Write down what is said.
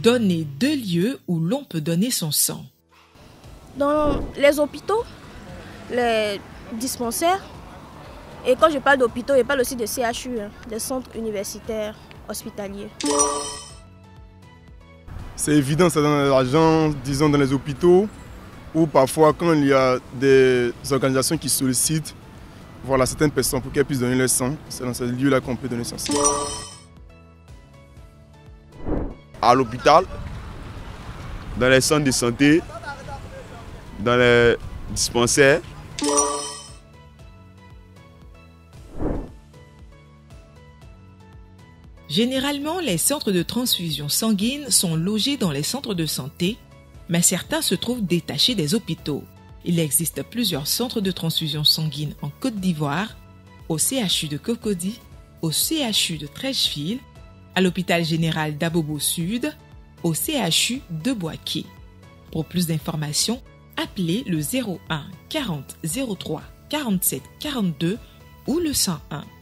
Donner 2 lieux où l'on peut donner son sang. Dans les hôpitaux, les dispensaires, et quand je parle d'hôpitaux, je parle aussi de CHU, des centres universitaires hospitaliers. C'est évident, ça donne de l'argent, disons, dans les hôpitaux, ou parfois quand il y a des organisations qui sollicitent certaines personnes pour qu'elles puissent donner leur sang, c'est dans ces lieux-là qu'on peut donner son sang. À l'hôpital, dans les centres de santé, dans les dispensaires. Généralement, les centres de transfusion sanguine sont logés dans les centres de santé, mais certains se trouvent détachés des hôpitaux. Il existe plusieurs centres de transfusion sanguine en Côte d'Ivoire, au CHU de Cocody, au CHU de Treichville, à l'hôpital général d'Abobo Sud, au CHU de Boaké. Pour plus d'informations, appelez le 01 40 03 47 42 ou le 101.